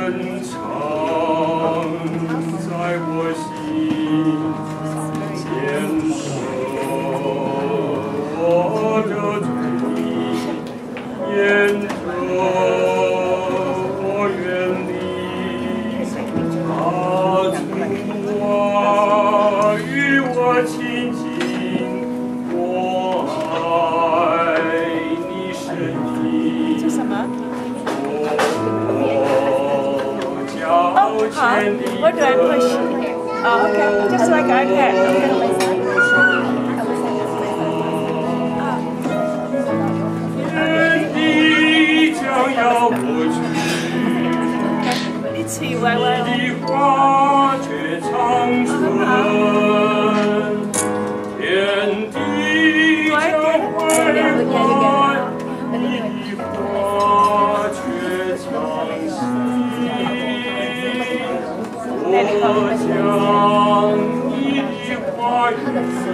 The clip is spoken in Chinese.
深藏在我心，坚守我的罪，沿着我远离他主啊，与我亲近，我爱你神意。 这什么？ Oh, what do I push? Oh, okay. Just like I can. Let's see why. 我将你的话语。